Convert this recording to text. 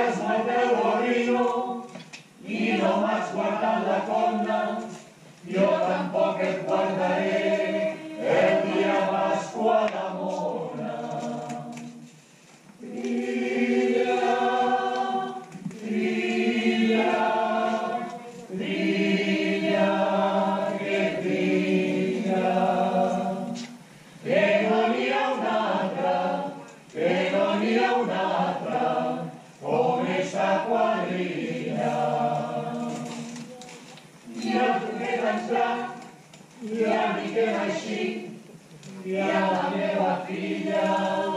has molt el gorrino i no m'has guardat la conna, jo tampoc et guardaré el dia de Pasqua d'Amona. Trilla, trilla, trilla, que trilla, que no n'hi ha una altra, que no n'hi ha una altra, com esta quadrilla. I a tu que tens blanc, i a mi que m'així, i a la meva filla,